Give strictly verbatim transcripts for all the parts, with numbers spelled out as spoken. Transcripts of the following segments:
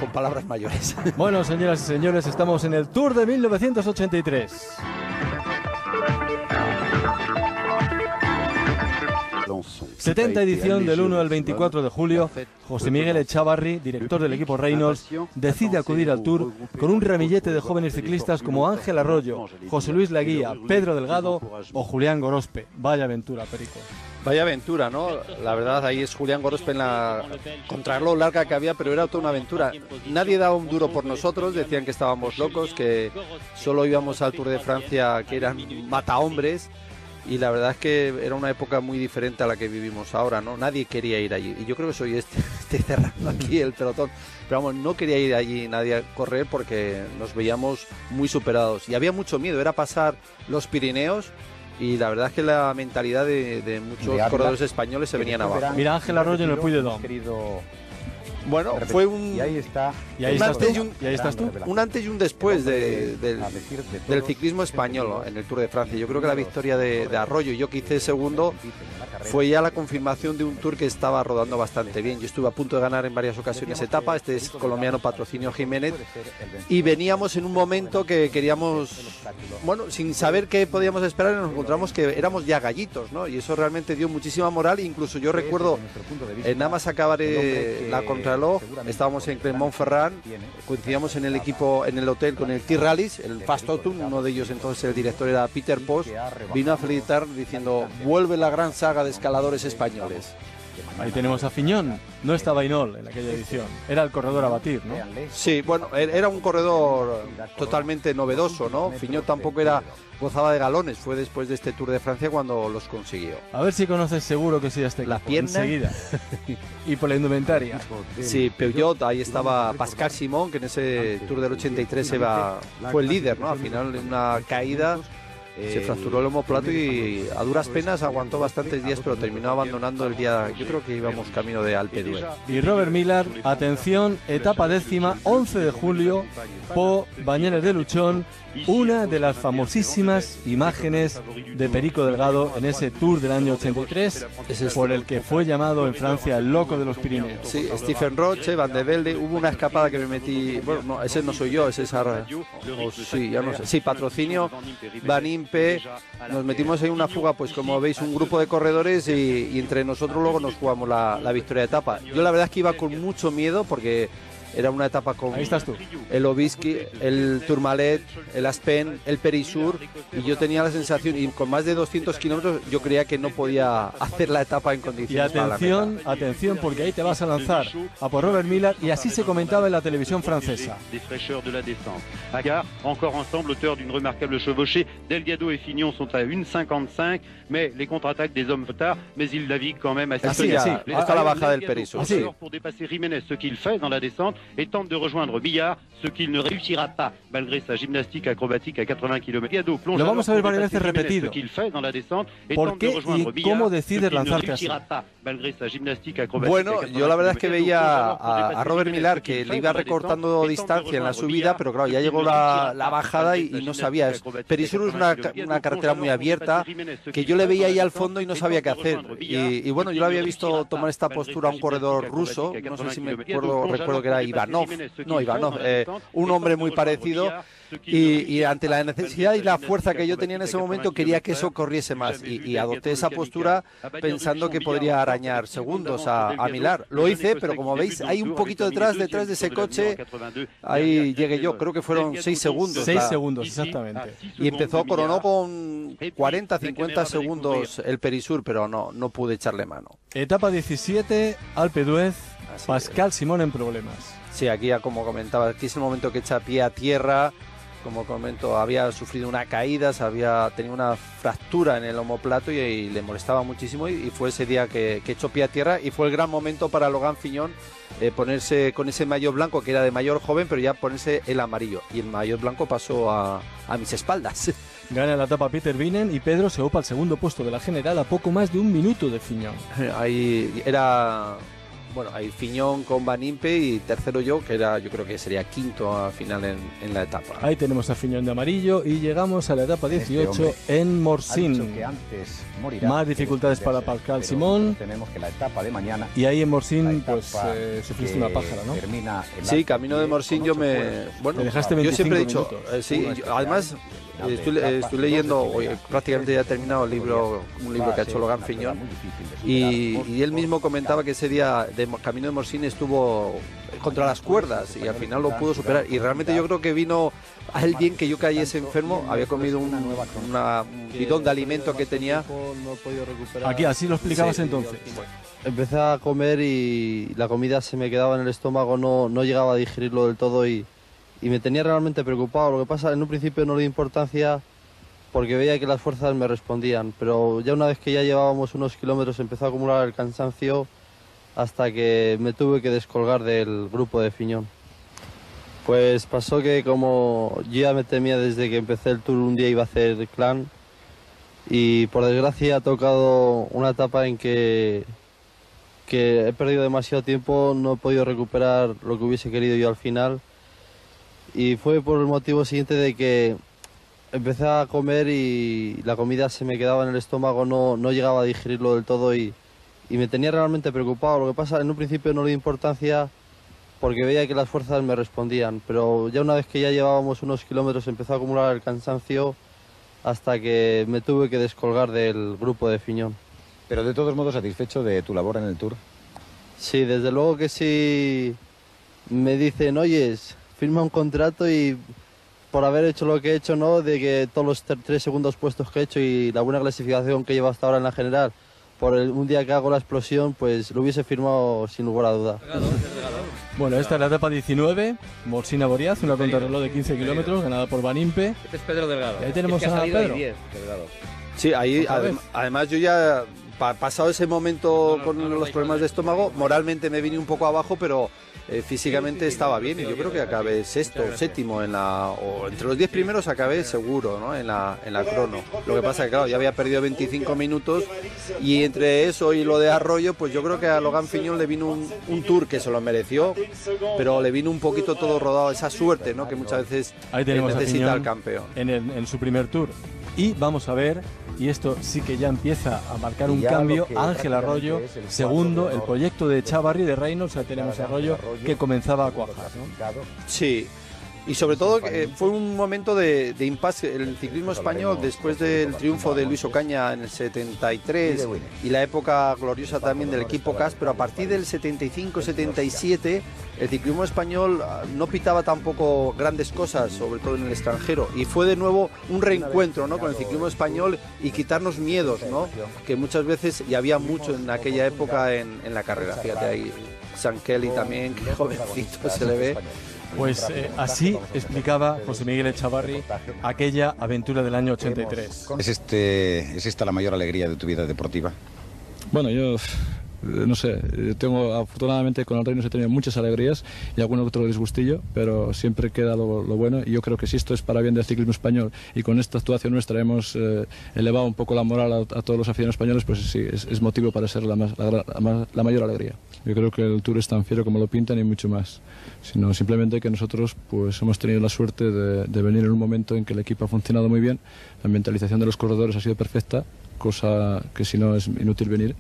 con palabras mayores. Bueno, señoras y señores, estamos en el Tour de mil novecientos ochenta y tres. setenta edición del uno al veinticuatro de julio. José Miguel Echavarri, director del equipo Reynolds, decide acudir al Tour con un ramillete de jóvenes ciclistas como Ángel Arroyo, José Luis Laguía, Pedro Delgado o Julián Gorospe. Vaya aventura, Perico. Vaya aventura, ¿no? La verdad, ahí es Julián Gorospe en la contrarreloj larga que había, pero era toda una aventura. Nadie daba un duro por nosotros, decían que estábamos locos, que solo íbamos al Tour de Francia, que eran matahombres. Y la verdad es que era una época muy diferente a la que vivimos ahora, ¿no? Nadie quería ir allí. Y yo creo que soy este, este cerrando aquí el pelotón. Pero vamos, no quería ir allí nadie a correr porque nos veíamos muy superados. Y había mucho miedo, era pasar los Pirineos. Y la verdad es que la mentalidad de, de muchos corredores españoles se venían abajo. Mira Ángel Arroyo en el Puy de Dôme. Bueno, fue un... Y ahí está. ¿Y ahí, un estás antes tú? y un, ¿Y ahí estás tú? Un antes y un después de, del, del ciclismo español, ¿no? En el Tour de Francia. Yo creo que la victoria de, de Arroyo, yo que hice segundo, fue ya la confirmación de un Tour que estaba rodando bastante bien. Yo estuve a punto de ganar en varias ocasiones etapa. Este es colombiano Patrocinio Jiménez. Y veníamos en un momento que queríamos, bueno, sin saber qué podíamos esperar, nos encontramos que éramos ya gallitos, ¿no? Y eso realmente dio muchísima moral. Incluso yo recuerdo, eh, nada más acabar eh, la contrarreloj, estábamos en Clermont-Ferrand, coincidíamos en el equipo, en el hotel con el T-Rallies, el Fast Autumn, uno de ellos entonces el director era Peter Post, vino a felicitar diciendo, vuelve la gran saga de escaladores españoles. Ahí tenemos a Fiñón, no estaba Hinol en aquella edición, era el corredor a batir, ¿no? Sí, bueno, era un corredor totalmente novedoso, ¿no? Fiñón tampoco era, gozaba de galones, fue después de este Tour de Francia cuando los consiguió. A ver si conoces seguro que sí a este La equipo, pierna. enseguida. Y por la indumentaria. Sí, Peugeot, ahí estaba Pascal Simón, que en ese Tour del ochenta y tres iba, fue el líder, ¿no? Al final, en una caída, se fracturó el omoplato y a duras penas aguantó bastantes días, pero terminó abandonando el día, yo creo que íbamos camino de Alpe d'Huez. Y Robert Millar, atención, etapa décima, once de julio, Po Bañeres de Luchón, una de las famosísimas imágenes de Perico Delgado en ese Tour del año ochenta y tres, por el que fue llamado en Francia el loco de los Pirineos. Sí, Stephen Roche, Van de Velde, hubo una escapada que me metí, bueno, no, ese no soy yo, ese es Ar... oh, sí, ya no sé, sí, Patrocinio, Van Impe, nos metimos en una fuga, pues como veis, un grupo de corredores y, y entre nosotros luego nos jugamos la, la victoria de etapa. Yo la verdad es que iba con mucho miedo porque era una etapa con Ahí estás tú. el Obisky, el Tourmalet, el Aspen, el Perisur, y yo tenía la sensación, y con más de doscientos kilómetros, yo creía que no podía hacer la etapa en Y condiciones. atención, atención, porque ahí te vas a lanzar a por Robert Millar, y así se comentaba en la televisión francesa. Agar, encore ensemble, auteur d'une remarquable chevauchée. Delgado et Fignon sont à une cinquante-cinq, mais les contre-attaques des hommes tard, mais il navigue quand même assez Así, así, hasta la bajada del Perisur. Así. Pour dépasser Jiménez, ce qu'il fait dans la descente, et tente de rejoindre Billard, ce qu'il ne réussira pas, malgré sa gymnastique acrobatique à quatre-vingts kilomètres. Delgado plonge Lo vamos a ver alors pour varias dépasser veces Jiménez, repetido. ce qu'il fait dans la descente, et ¿Por tente de qué rejoindre y Billard, cómo ce decides qu'il ne lanzarte así? réussira pas, malgré sa gymnastique acrobatique Bueno, à quatre-vingts yo la verdad es que kilomètres. veía Delgado plonge a, alors pour a Robert dépasser Millar Jiménez, que ce le qu'il iba fait dans la recortando descente, et tente de distancia en la rejoindre subida, Billard, pero claro, ce ya qu'il llegó ne la, réussira la pas, bajada y, malgré y no sa sabía. gymnastique acrobatique Perisur à es una, quatre-vingts una carretera muy abierta que yo le veía ahí al fondo y no sabía qué hacer. Y, y bueno, yo lo había visto tomar esta postura a un corredor ruso, no sé si me acuerdo, recuerdo que era Ivanov, no Ivanov, eh, un hombre muy parecido. Y, y ante la necesidad y la fuerza que yo tenía en ese momento, quería que eso corriese más. Y, y adopté esa postura pensando que podría arañar segundos a, a Millar. Lo hice, pero como veis, hay un poquito detrás, detrás de ese coche, ahí llegué yo, creo que fueron seis segundos. Seis la- segundos, exactamente. Y empezó, coronó con cuarenta, cincuenta segundos el Perisur, pero no, no pude echarle mano. Etapa diecisiete, Alpe d'Huez, Así Pascal Simón en problemas. Sí, aquí ya como comentaba, aquí es el momento que echa pie a tierra. Como comento, había sufrido una caída, se había tenido una fractura en el omoplato y, y le molestaba muchísimo y, y fue ese día que, que echó pie a tierra y fue el gran momento para Logan Fignon eh, ponerse con ese maillot blanco que era de mayor joven, pero ya ponerse el amarillo y el maillot blanco pasó a, a mis espaldas. Gana la etapa Peter Binen y Pedro se ocupa al segundo puesto de la general a poco más de un minuto de Fignon. Ahí era bueno, hay Fignon con Van Impe y tercero yo, que era, yo creo que sería quinto al final en, en la etapa. Ahí tenemos a Fignon de amarillo y llegamos a la etapa dieciocho este en Morsin. Más dificultades para Pascal Simón. Que la etapa de mañana, y ahí en Morsin pues eh, sufriste una pájara, ¿no? Sí, camino de Morsin yo me... Bueno, te dejaste yo siempre he dicho, eh, sí, yo, además estoy, estoy leyendo, hoy, prácticamente ya he terminado el libro, un libro que ha hecho Logan Fignon, y, y él mismo comentaba que ese día de camino de Morsin estuvo contra las cuerdas y al final lo pudo superar, y realmente yo creo que vino a él bien que yo cayese enfermo, había comido un, una, un bidón de alimento que tenía. Aquí así lo explicabas sí, entonces. Empecé a comer y la comida se me quedaba en el estómago, no, no llegaba a digerirlo del todo y, y me tenía realmente preocupado. Lo que pasa, en un principio no le di importancia porque veía que las fuerzas me respondían, pero ya una vez que ya llevábamos unos kilómetros empezó a acumular el cansancio hasta que me tuve que descolgar del grupo de Fignon. Pues pasó que como yo ya me temía desde que empecé el Tour, un día iba a hacer clan y por desgracia ha tocado una etapa en que, que he perdido demasiado tiempo, no he podido recuperar lo que hubiese querido yo al final y fue por el motivo siguiente de que empecé a comer y la comida se me quedaba en el estómago, no, no llegaba a digerirlo del todo y, y me tenía realmente preocupado. Lo que pasa, en un principio no le di importancia porque veía que las fuerzas me respondían, pero ya una vez que ya llevábamos unos kilómetros empezó a acumular el cansancio hasta que me tuve que descolgar del grupo de Fignon. Pero de todos modos, ¿satisfecho de tu labor en el Tour? Sí, desde luego que sí. Me dicen, oyes, firma un contrato y por haber hecho lo que he hecho, ¿no? De que todos los tres segundos puestos que he hecho y la buena clasificación que llevo hasta ahora en la general, por el, un día que hago la explosión, pues lo hubiese firmado sin lugar a duda. Bueno, esta es la etapa diecinueve, Morsin a Boriaz, una contrarreloj de quince kilómetros, ganada por Van Impe. Este es Pedro Delgado. Y ahí tenemos es que a Pedro. diez, Delgado. Sí, ahí adem además yo ya, pa pasado ese momento con los problemas de estómago, moralmente me vine un poco abajo, pero eh, físicamente estaba bien y yo creo que acabé sexto o séptimo en la, o entre los diez primeros acabé seguro, ¿no? en la, en la crono. Lo que pasa es que claro, ya había perdido veinticinco minutos y entre eso y lo de Arroyo, pues yo creo que a Logan Fignon le vino un, un Tour que se lo mereció, pero le vino un poquito todo rodado, esa suerte, ¿no? que muchas veces ahí tenemos necesita el campeón. En, el, en su primer Tour. Y vamos a ver, y esto sí que ya empieza a marcar un cambio, Ángel Arroyo, segundo, el proyecto de Chavarri de Reynolds, ya tenemos a Arroyo que comenzaba a cuajar, ¿no? Sí, y sobre todo eh, fue un momento de, de impasse. El ciclismo español, después del triunfo de Luis Ocaña en el setenta y tres y la época gloriosa también del equipo C A S, pero a partir del setenta y cinco setenta y siete el ciclismo español no pitaba tampoco grandes cosas, sobre todo en el extranjero, y fue de nuevo un reencuentro, ¿no? con el ciclismo español y quitarnos miedos, ¿no? que muchas veces, y había mucho en aquella época en, en la carrera. Fíjate ahí, San Kelly también, que jovencito se le ve. Pues eh, así explicaba José Miguel Echavarri aquella aventura del año ochenta y tres. ¿Es, este, ¿Es esta la mayor alegría de tu vida deportiva? Bueno, yo no sé, tengo afortunadamente con el Reynolds he tenido muchas alegrías y algún otro disgustillo, pero siempre queda lo, lo bueno y yo creo que si esto es para bien del ciclismo español y con esta actuación nuestra hemos eh, elevado un poco la moral a, a todos los aficionados españoles, pues sí, es, es motivo para ser la, más, la, la, la mayor alegría. Yo creo que el Tour es tan fiero como lo pintan y mucho más, sino simplemente que nosotros pues hemos tenido la suerte de, de venir en un momento en que el equipo ha funcionado muy bien, la mentalización de los corredores ha sido perfecta, cosa que si no es inútil venir.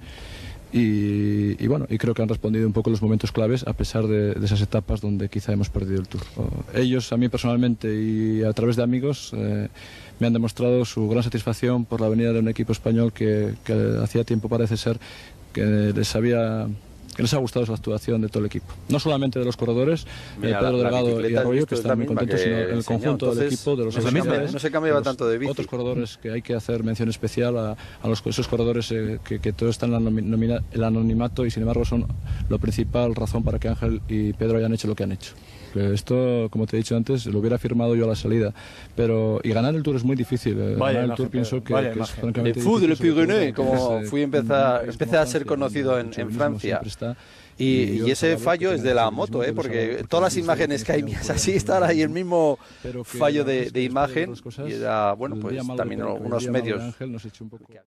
Y, y bueno, y creo que han respondido un poco los momentos claves a pesar de, de esas etapas donde quizá hemos perdido el Tour. Ellos, a mí personalmente y a través de amigos, eh, me han demostrado su gran satisfacción por la venida de un equipo español que, que hacía tiempo parece ser que les había... que les ha gustado la actuación de todo el equipo. No solamente de los corredores, Mira, Pedro la, Delgado la y Arroyo, que están muy misma contentos, sino el conjunto Entonces, del equipo, de los no se cambia, no se cambiaba los, tanto de bici. Otros corredores que hay que hacer mención especial a, a los, esos corredores eh, que, que todos están en el anonimato y sin embargo son la principal razón para que Ángel y Pedro hayan hecho lo que han hecho. Que esto, como te he dicho antes, lo hubiera firmado yo a la salida, pero y ganar el Tour es muy difícil. Vaya ganar imagen, el Tour pienso que, vaya que es imagen. francamente Le Fou de le Pyrénées, difícil, como es, fui empezar, es empecé a ser conocido en, en Francia. Y, y, y ese fallo es de la moto, ¿eh? porque todas las imágenes que hay mías así están ahí el mismo fallo de, de imagen y era, bueno, pues también unos medios.